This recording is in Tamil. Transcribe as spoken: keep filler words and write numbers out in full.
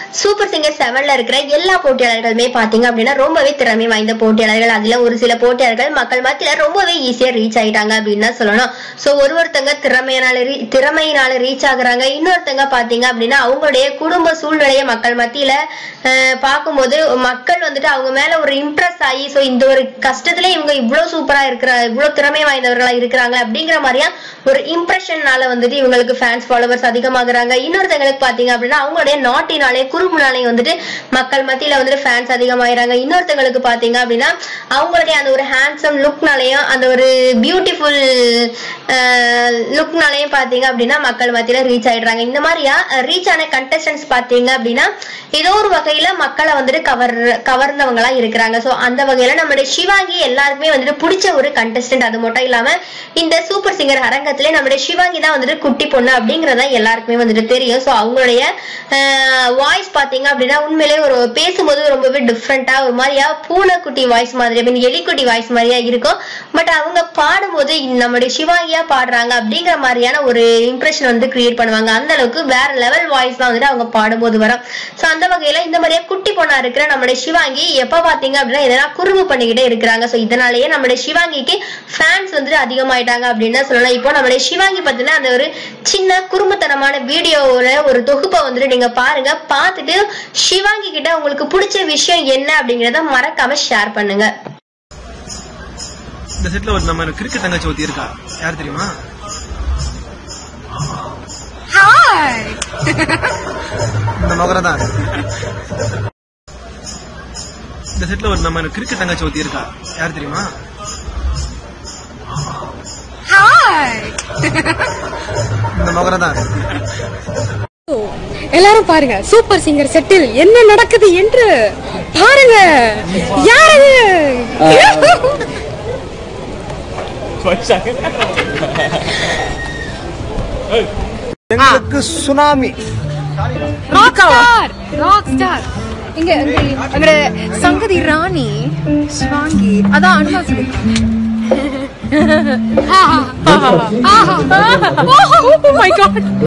சூப்பர் சிங்கர் செவன்ல இருக்கிற எல்லா போட்டியாளர்களுமே பாத்தீங்க அப்படின்னா ரொம்பவே திறமை வாய்ந்த போட்டியாளர்கள். அதுல ஒரு சில போட்டியாளர்கள் மக்கள் மத்தியில ரொம்பவே ஈஸியா ரீச் ஆயிட்டாங்க அப்படின்னு தான் சொல்லணும். சோ ஒரு ஒருத்தங்க திறமையினால திறமையினால ரீச் ஆகுறாங்க. இன்னொருத்தங்க பாத்தீங்க அப்படின்னா அவங்களுடைய குடும்ப சூழ்நிலைய மக்கள் மத்தியில பார்க்கும்போது மக்கள் வந்துட்டு அவங்க மேல ஒரு இம்ப்ரெஸ் ஆகி சோ இந்த ஒரு கஷ்டத்துல இவங்க இவ்வளவு சூப்பரா இருக்கிற இவ்வளவு திறமை வாய்ந்தவர்களா இருக்கிறாங்க அப்படிங்கிற மாதிரியா ஒரு இம்ப்ரெஷன்னால வந்துட்டு இவங்களுக்கு ஃபேன்ஸ் ஃபாலோவர்ஸ் அதிகமாகறாங்க. இன்னொருத்தங்களுக்கு பாத்தீங்க அப்படின்னா அவங்களுடைய நாட்டினாலே குறும்புனாலே வந்துட்டு மக்கள் மத்தியில வந்துட்டு ஃபேன்ஸ் அதிகமாயிராங்க. இன்னொருத்தங்களுக்கு பாத்தீங்க அப்படின்னா அவங்களுடைய அந்த ஒரு ஹேண்ட்ஸம் லுக்னாலையும் அந்த ஒரு பியூட்டிஃபுல் லுக்னாலையும் பாத்தீங்க அப்படின்னா மக்கள் மத்தியில ரீச் ஆயிடுறாங்க. இந்த மாதிரியா ரீச் ஆன கண்டஸ்டன்ஸ் பாத்தீங்க அப்படின்னா ஏதோ ஒரு வகையில மக்களை வந்துட்டு கவர் கவர்ந்தவங்களா இருக்கிறாங்க. சோ அந்த வகையில நம்மளுடைய சிவாங்கி எல்லாருக்குமே வந்துட்டு பிடிச்ச ஒரு கண்டஸ்டன்ட். அது மட்டும் இல்லாம இந்த சூப்பர் சிங்கர் அரங்கத்திலே நம்மளுடைய சிவாங்கி தான் வந்துட்டு குட்டி பொண்ணு அப்படிங்கறத எல்லாருக்குமே வந்துட்டு தெரியும். சோ அவங்களுடைய வாய்ஸ் பாத்தீங்க அப்படின்னா உண்மையிலேயே ஒரு பேசும்போது ரொம்பவே டிஃப்ரெண்டா ஒரு மாதிரியா பூனைக்குட்டி வாய்ஸ் மாதிரி அப்படின்னு எலிக்குட்டி வாய்ஸ் மாதிரியா இருக்கும். பட் அவங்க பாடும்போது நம்மளுடைய சிவாங்கியா பாடுறாங்க அப்படிங்கிற மாதிரியான ஒரு இம்ப்ரெஷன் வந்து கிரியேட் பண்ணுவாங்க. அந்த அளவுக்கு வேற லெவல் வாய்ஸ் தான் வந்துட்டு அவங்க பாடும்போது வரும். சோ அந்த வகையில இந்த மாதிரியா குட்டி பொண்ணா இருக்கிற நம்மளுடைய சிவாங்கி எப்ப பாத்தீங்க அப்படின்னா இதெல்லாம் குறும்பு பண்ணிக்கிட்டே இருக்கிறாங்க. சோ இதனாலேயே நம்மளுடைய சிவாங்கிக்கு ஃபேன்ஸ் வந்துட்டு அதிகமாயிட்டாங்க அப்படின்னு சொல்லலாம். இப்போ நம்மளுடைய சிவாங்கி பாத்தீங்கன்னா அந்த ஒரு சின்ன குறும்புத்தனமான வீடியோவோட ஒரு தொகுப்பை வந்துட்டு நீங்க பாருங்க. பார்த்துட்டு சிவாங்கி கிட்ட உங்களுக்கு பிடிச்ச விஷயம் என்ன அப்படிங்கறத மறக்காம ஷேர் பண்ணுங்க. இந்த செட்ல ஒரு நம்ம கிரிக்கெட் தங்கச்சி ஒருத்தி இருக்கா, யார் தெரியுமா? ஹாய் இந்த மகரம் தான். இந்த செட்ல ஒரு நம்ம கிரிக்கெட் தங்கச்சி ஒருத்தி இருக்கா, யார் தெரியுமா? ஹாய் இந்த மகரம் தான். எல்லாரும் பாருங்க சூப்பர் சிங்கர் செட்டில் என்ன நடக்குது என்று பாருங்க. யாரு எங்களுக்கு tsunami rock star rock star இங்க அங்க சங்கதி ராணி சிவாங்கி அதான் அனுமா சொல்லிருக்காங்க. Oh my god.